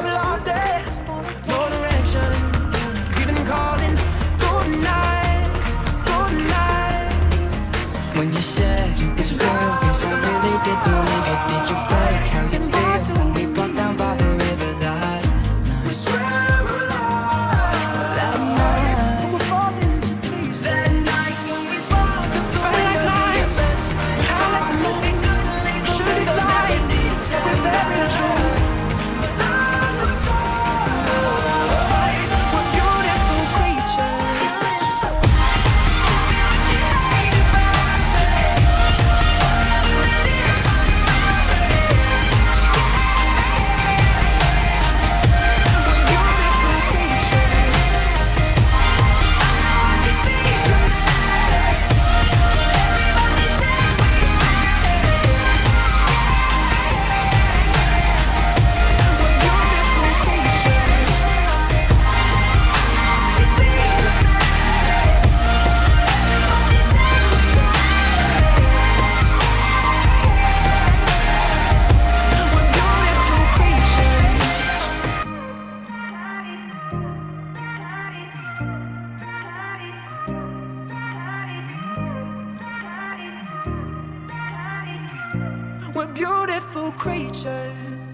trouble all day. No direction, even calling. Good night, good night. When you said it's real, yes, I really did believe it. Did you fake how you feel when we broke down by the river that night? We swam alive. That night, We were falling to pieces. that night when we walked up the Felt like window, lights, your best friend kinda like the movie. couldn't Should be flying, we bury the truth. We're beautiful creatures. We're beautiful creatures.